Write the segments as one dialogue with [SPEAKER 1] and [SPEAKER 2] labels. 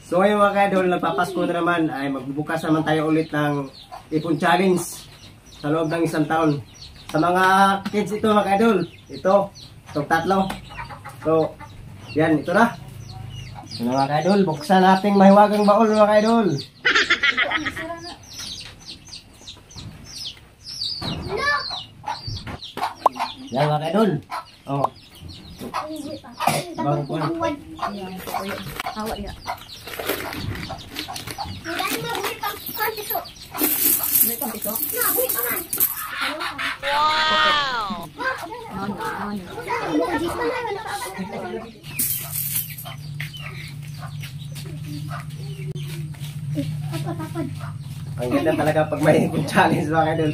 [SPEAKER 1] So ngayon mga ka-idol, nagpapasko na naman ay magbubukas naman tayo ulit ng ipon challenge sa loob ng isang taon. Sa mga kids ito mga ka-idol, itong tatlo. So, yan, ito na. Ito na mga ka-idol, buksan nating mahiwagang baul mga ka-idol. Yan mga ka-idol. Oh. Bago po.
[SPEAKER 2] Hawa ya.
[SPEAKER 3] Hindi mo buhay pang kontiso.
[SPEAKER 2] May kontiso?
[SPEAKER 3] Na, buhay pa man.
[SPEAKER 2] Wow! Non.
[SPEAKER 3] Tapad.
[SPEAKER 1] Ang ganda talaga pag may ipon challenge mga ka-idol.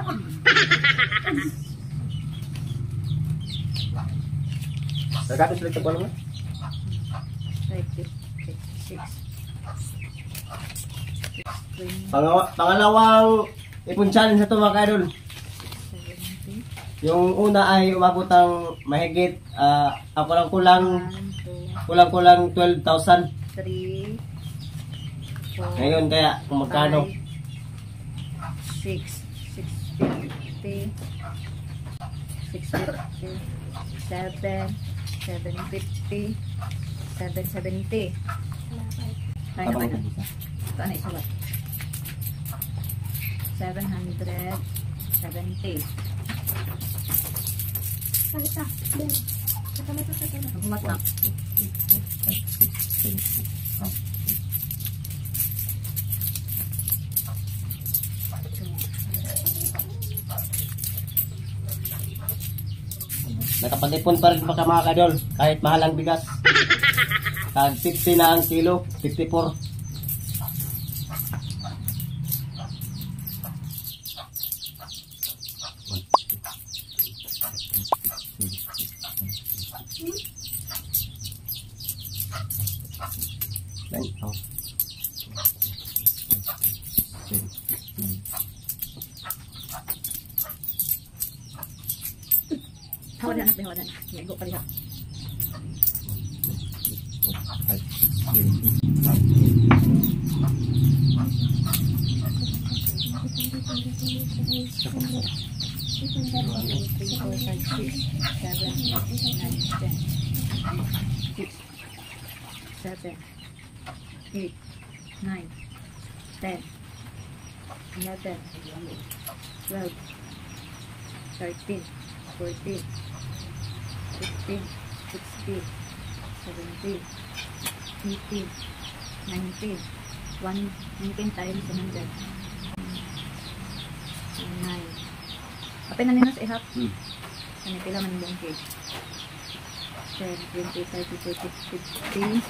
[SPEAKER 1] Nagkatos ulit ito po naman?
[SPEAKER 2] 56.
[SPEAKER 1] Pangalawang ipon challenge na ito mga ka-idol. Yung una ay umabot ang mahigit kulang-kulang 12,000.
[SPEAKER 2] 3, 4,
[SPEAKER 1] Ngayon kaya kung magkano?
[SPEAKER 2] 6, 650, 650, 7, 750, 770. Kaya naman na. Ito na isulat. 770.
[SPEAKER 3] Salita.
[SPEAKER 2] Humat na.
[SPEAKER 1] Nakapag-ipon pa rin baka mga ka-idol kahit mahal ang bigas. Tag 50 na ang kilo, 54.
[SPEAKER 2] Hawa na. Ligo pa rin. Seven, 8, 9, 10, 11, 12, 13, 14, 15, 16, 17, 18, 19, 19 times 100. 9. Apay na nila sa ihap. Ano pila man yung cage? 10, 20, 30, 40, 50,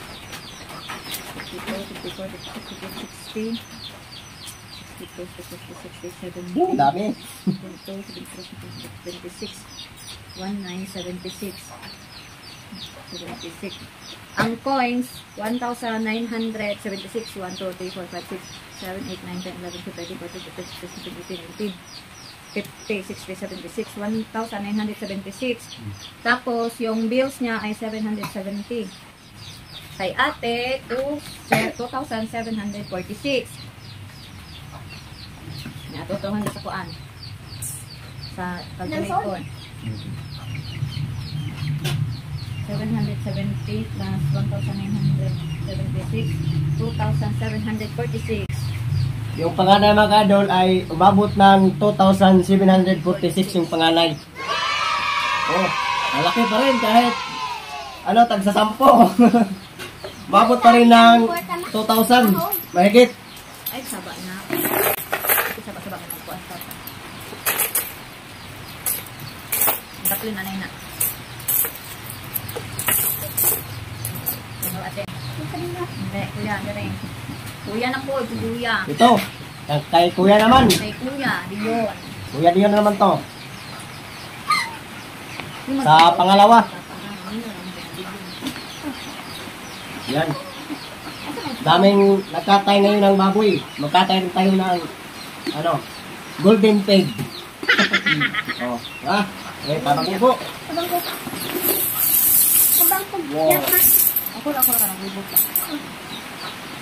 [SPEAKER 2] 54, 55, 56, 60, 62, 63, 67,
[SPEAKER 1] Dami.
[SPEAKER 2] 22, 26, 1976. 76. Ang coins, 1,976. 1, 2, 3, 4, 5, 6, 7, 8, 9, 10, 11, 12, 13, 14, 15, 16, 17, 18, 19, 50, 60, 76. 1,976. Tapos, yung bills niya ay 770. Kay ate, 2,746. Natutuhan na sa kuan. Sa calculator. 770 plus 1,976, 2,746.
[SPEAKER 1] Yung panganay mga ka-idol ay umabot ng 2,746 yung panganay. Oh, malaki pa rin kahit tagsa 10. Umabot pa rin ng 2,000. Mahigit.
[SPEAKER 2] Ay, saba na. Saba ka ng kuan. Daplin na na. Ate. Hindi, kuya, galing. Kuya na po, ito kuya.
[SPEAKER 1] Ito, kay kuya naman.
[SPEAKER 2] Kay kuya, diyon.
[SPEAKER 1] Kuya diyon na naman to. Sa pangalawa. Yan. Daming nagkatay ngayon ng baboy. Magkatay rin tayo ng golden pig. Oh, ha? Tabang po.
[SPEAKER 3] Kabang po.
[SPEAKER 1] Wow.
[SPEAKER 2] Ako lang ka ng bubog.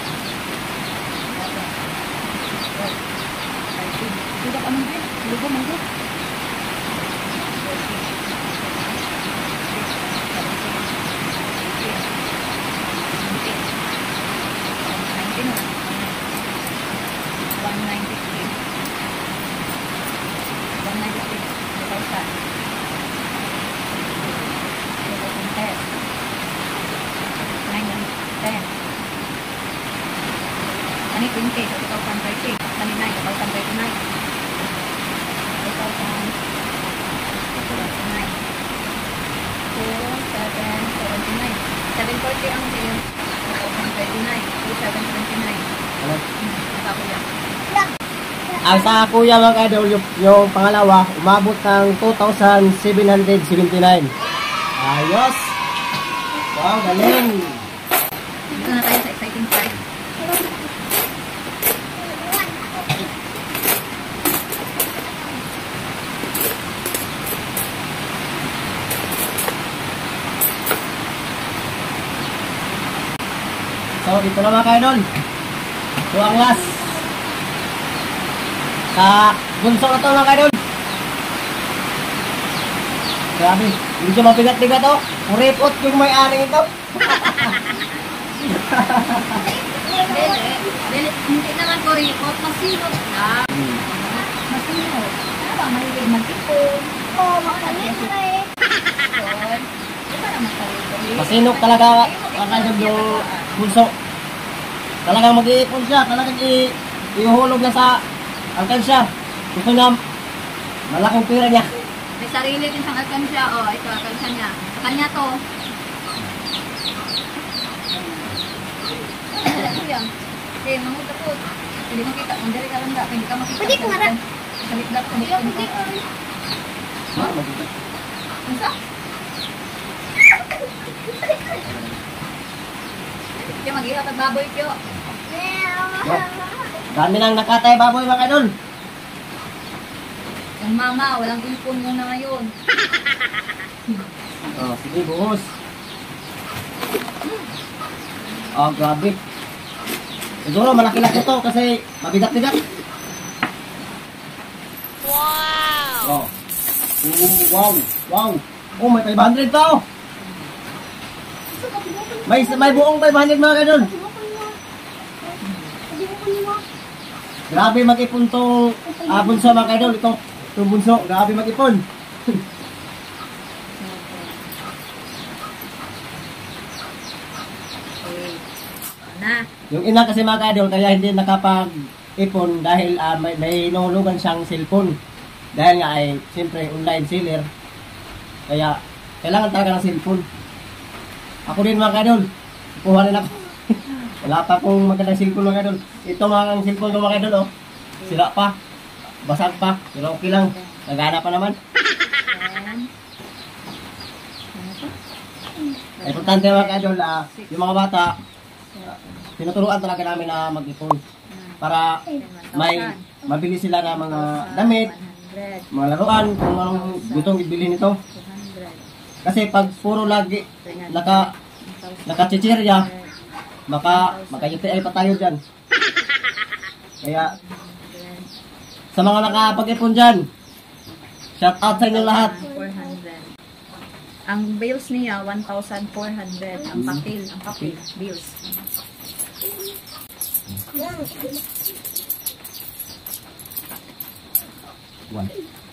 [SPEAKER 2] Tidak aman din. Lugo man din. Ani 20, 2030, kanina 2039. 740 ang sa'yo. 2039, 2729.
[SPEAKER 1] Ano?
[SPEAKER 2] Ako yan.
[SPEAKER 1] Ang sa kuya mga idol, yung pangalawa, umabot ng 2,779. Ayos! Wow, galing!
[SPEAKER 2] Dito na tayo sa exciting part.
[SPEAKER 1] So, dito na mga idol. Ito ang last. Sa bunso na ito mga idol. Grabe, hindi siya mabigat-bigat to. Kuripot yung may-aring ito.
[SPEAKER 2] Hindi naman ko report, masinot na. Masinot. Ano ba, mahilig mag-ipon?
[SPEAKER 3] Oo, makalibre.
[SPEAKER 2] Di ba naman sarili?
[SPEAKER 1] Masinok talaga mga idol yung bunso. Talagang mag-iipon siya. Talagang ihuhulog na sa alkansya. Gusto niya malaking pera niya.
[SPEAKER 2] May sarili din siyang alkansya. O, ito, alkansya niya. Sa kanya to. Ito yan. Okay, manguta po. Hindi makita. Mandari ka lang da. Hindi ka makita.
[SPEAKER 3] Pwede ko marap.
[SPEAKER 2] Salit lang.
[SPEAKER 3] Pwede ko.
[SPEAKER 2] Unsa? Kaya mag-ihap at baboy kyo.
[SPEAKER 1] Dami nang nakatay baboy mga idol.
[SPEAKER 2] Yung mama, walang ipon muna ngayon.
[SPEAKER 1] Oh, sige buhos. Oh, grabe. Siguro malaki-laki to kasi mabigat-bigat. Wow! Oh. Wow! Wow! Oh, may 500 pa oh! May buong 500 mga idol. Grabe mag-ipon tong bunso mga idol. Itong bunso, grabe mag-ipon.
[SPEAKER 2] Okay. Na.
[SPEAKER 1] Yung ina kasi mga idol, kaya hindi nakapag-ipon dahil may nahulugan siyang cellphone. Dahil nga ay, siyempre, online seller. Kaya, kailangan talaga ng cellphone. Ako din mga idol, kuha rin ako. Wala pa akong magandang cellphone mga idol. Ito mga cellphone ko mga idol, oh. Sira pa. Basag pa. Pero okay lang. Nagana pa naman. Importante mga idol, yung mga bata, tinuturuan talaga namin na mag-ipon. Para may mabili sila ng mga damit, mga laruan, kung anong gustong ibili nito. Kasi pag puro lagi nakachichirya, maka-UTI pa tayo dyan. Kaya, sa mga nakapag-ipon dyan, shout out sa inyo lahat.
[SPEAKER 2] 400. Ang bills niya, 1,400. Ang papel, bills.
[SPEAKER 1] One.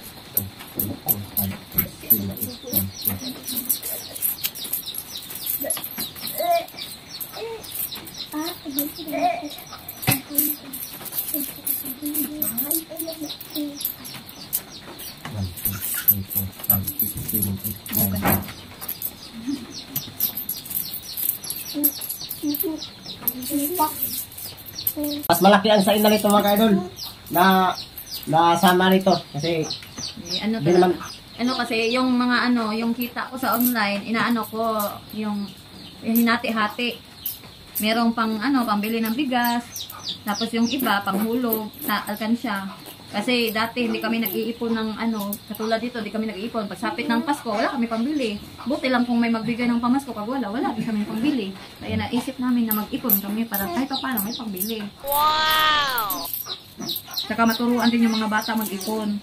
[SPEAKER 1] Mas malaki ang sain na nito mga idol na nasama nito kasi
[SPEAKER 2] Ano
[SPEAKER 1] di naman
[SPEAKER 2] kasi yung mga yung kita ko sa online, inaano ko yung hinati-hati. Merong pambili ng bigas, tapos yung iba panghulog sa alkansya. Kasi dati hindi kami nag-iipon ng katulad dito, hindi kami nag-iipon. Pagsapit ng Pasko, wala kami pambili. Buti lang kung may magbigay ng pamasko, pag wala din kami pambili. Kaya naisip namin na mag-ipon kami para kahit paano may pambili. Wow! Saka maturuan din yung mga bata mag-ipon.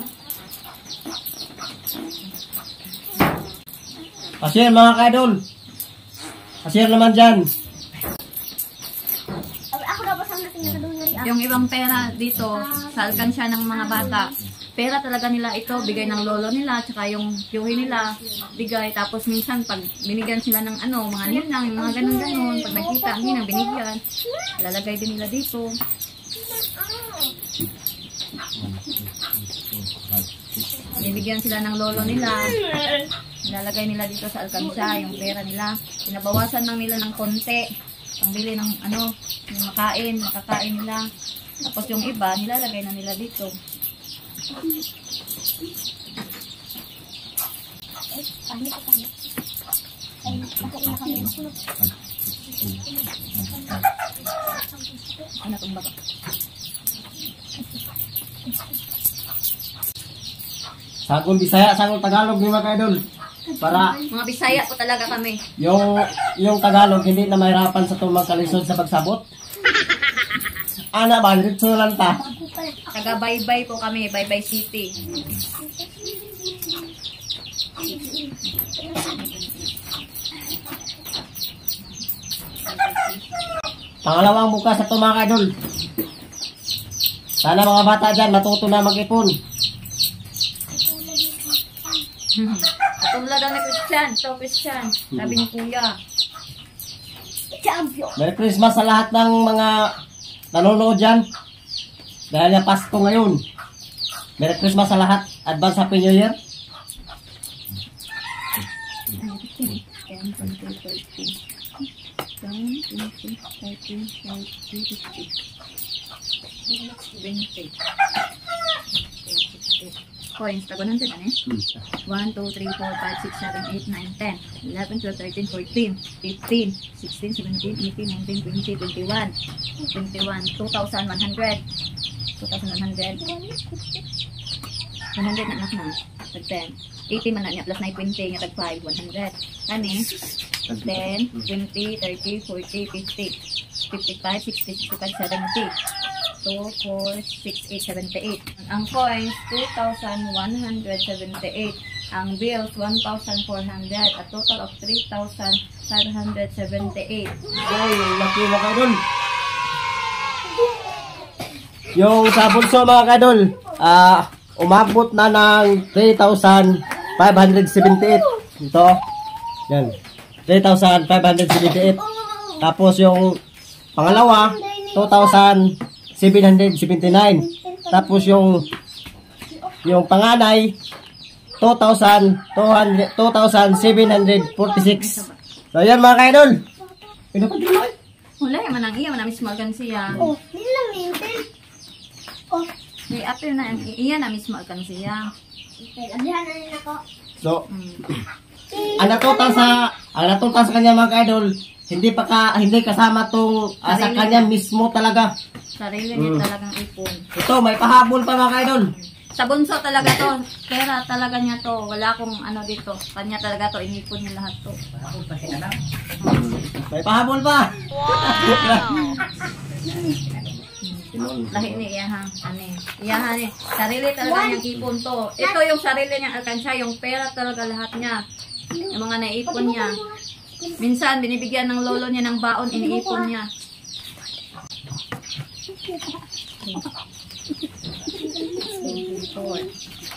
[SPEAKER 1] Pasir mga ka-idol. Pasir naman dyan.
[SPEAKER 3] Ako na ba sa natin na doon na
[SPEAKER 2] Yung ibang pera dito sa alkansya ng mga bata, pera talaga nila ito, bigay ng lolo nila, tsaka yung tiyuhi nila, bigay. Tapos minsan pag binigyan sila ng mga ninang, mga ganun-ganun, pag nagkita ang ninang binigyan, lalagay din nila dito. Binibigyan sila ng lolo nila, nilalagay nila dito sa alkansya, yung pera nila. Pinabawasan lang nila ng konti, pangbili ng yung makakain nila. Tapos yung iba, nilalagay na nila dito. Ano itong baka?
[SPEAKER 1] Sagol Bisaya, sagol Tagalog ni mga ka-idol. Para
[SPEAKER 2] Mga Bisaya po talaga kami.
[SPEAKER 1] yung Tagalog hindi na mahirapan sa tumang kalisod sa pagsabot. Ana ba, dito lang ta.
[SPEAKER 2] Taga Baybay po kami, Baybay City.
[SPEAKER 1] Pangalawang bukas sa ito mga ka-idol. Sana mga bata dyan matuto na mag-ipon.
[SPEAKER 2] Tulad daw ni Christian, Christian. Sabi ni Kuya.
[SPEAKER 1] Merry Christmas sa lahat ng mga nanonood dyan. Dahil na Pasko ngayon. Merry Christmas sa lahat. Advance Happy New Year.
[SPEAKER 2] Coins, tago natin 1, 2, 3, 4, 5, 6, 7, 8, 9, 10, 11, 12, 13, 14, 15, 16, 17, 18, 19, 20, 21, 2,100, 100 na anak na, tag 10, 80 man na niya, plus na 20, niya tag 5, 100, kani, 10, 20, 30, 40, 50, 55, 60, 65, 70, 2, 4, 6, 8, 78. Ang coins, 2,178. Ang bills, 1,400. A total of 3,578.
[SPEAKER 1] Ay, laki mga ka-idol. Yung sa bulso mga ka-idol, umabot na ng 3,578. Ito. Yan. 3,578. Tapos yung pangalawa, 2,779. Tapos yung panganay 2,746. So yan mga ka-idol.
[SPEAKER 2] Wala man ang iya, man mismo alkansiya.
[SPEAKER 3] Oh, hindi lang mintin. Oh,
[SPEAKER 2] May apil na, iya na mismo alkansiya.
[SPEAKER 3] okay. Abihan na rin ako.
[SPEAKER 1] So,
[SPEAKER 2] Mm.
[SPEAKER 1] ang natutal sa kanya mga ka-idol, hindi kasama tong sa
[SPEAKER 2] Sarili
[SPEAKER 1] kanya mismo talaga.
[SPEAKER 2] Sarili niya talagang ipon.
[SPEAKER 1] Ito, may pahabol pa mga ka-idol.
[SPEAKER 2] Sa bunso talaga to. Pera talaga niya to. Wala akong ano dito. Kanya talaga to. Inipon niya lahat to.
[SPEAKER 1] May pahabol pa.
[SPEAKER 2] Lahi ni Iyahan. Iyahan eh. Sarili talaga niyang ipon to. Ito yung sarili niyang alkansya. Yung pera talaga lahat niya. Yung mga naipon niya. Minsan, binibigyan ng lolo niya ng baon. Iniipon niya. 4,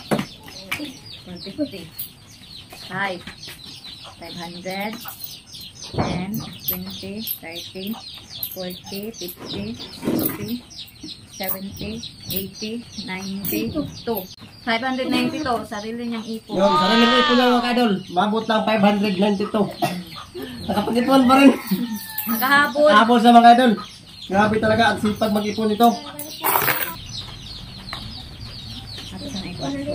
[SPEAKER 2] 150, 5, 500, 10, 20, 30, 40, 50, 60, 70, 80, 90, 2. 590 to, sarili niyang ipon.
[SPEAKER 1] Yung sarili mo ipon mga ka-idol, mabot ng 592. Nakapag-ipon pa rin.
[SPEAKER 2] Nakahabol.
[SPEAKER 1] Habol sa mga ka-idol. Grabe talaga ang sipag mag-ipon nito.
[SPEAKER 2] Tapos ang ipon ko.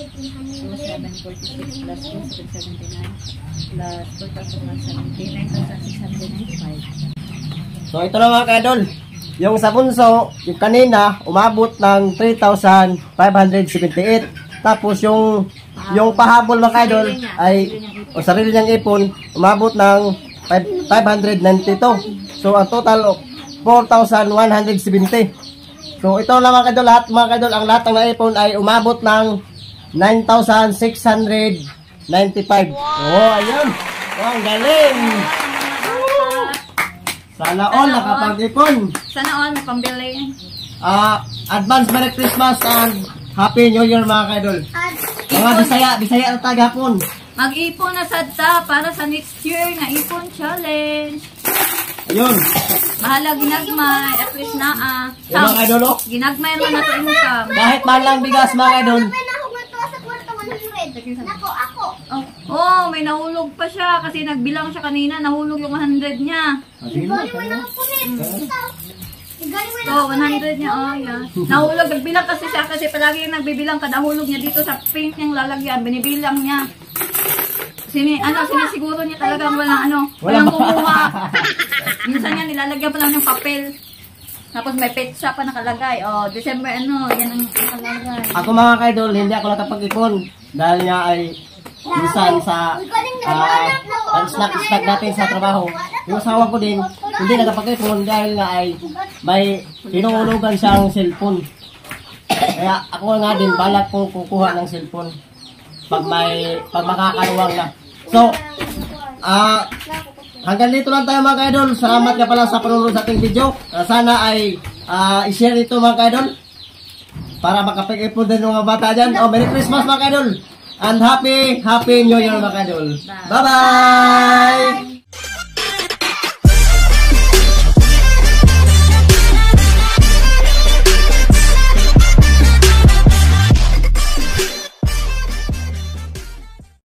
[SPEAKER 2] 2,746 plus 2,779 plus 4,170, 9,695.
[SPEAKER 1] So ito na mga ka-idol. Yung sa bunso, yung kanina, umabot ng 3,578. Tapos yung pahabol mga ka-idol ay sarili niyang ipon, umabot ng 592. So ang total 4,170. So ito lang mga ka-idol, mga ka-idol, ang lahat ng naipon ay umabot ng 9,695. Oh, ayun. Oh, ang galing. Sana all nakapag-ipon.
[SPEAKER 2] Sana all may pambili.
[SPEAKER 1] Advance Merry Christmas and Happy New Year mga ka-idol. Mga Bisaya na tagahapon.
[SPEAKER 2] Mag-ipon na sadta para sa next year na ipon challenge.
[SPEAKER 1] Ayun.
[SPEAKER 2] Bahala ginagmay, at least na
[SPEAKER 1] Yung mga ka-idol, oh.
[SPEAKER 2] ginagmay naman nato income.
[SPEAKER 1] Kahit man lang bigas mga ka-idol.
[SPEAKER 3] May nahugad to sa kwarto 100. Nako, ako.
[SPEAKER 2] Oh, may nahulog pa siya kasi nagbilang siya kanina, nahulog yung 100 niya.
[SPEAKER 3] Galing mo nakapunit. Galing mo
[SPEAKER 2] So, 100 niya, oh, yeah. Nahulog, nagbilang kasi siya kasi palagi yung nagbibilang kada hulog niya dito sa paint niyang lalagyan, binibilang niya. Sinisiguro niya talagang walang kumuha. Minsan niya nilalagyan pa lang ng papel. Tapos may petsa pa nakalagay. Oh, December yan ang nakalagay.
[SPEAKER 1] Ako mga ka-idol, hindi ako nakapag-ipon. Dahil nga ay minsan sa snack natin sa trabaho. Yung asawa ko din, hindi nakapag-ipon dahil nga ay may hinuhulugan siyang cellphone. Kaya ako nga din, balak kong kukuha ng cellphone pag makakaluwang na. So, hanggang dito lang tayo mga ka-idol. Salamat ka pala sa panunod sa ating video. Sana ay i-share ito mga ka-idol para makapag-ipon din ng mga bata dyan. Merry Christmas mga ka-idol! And Happy New Year mga ka-idol! Bye-bye!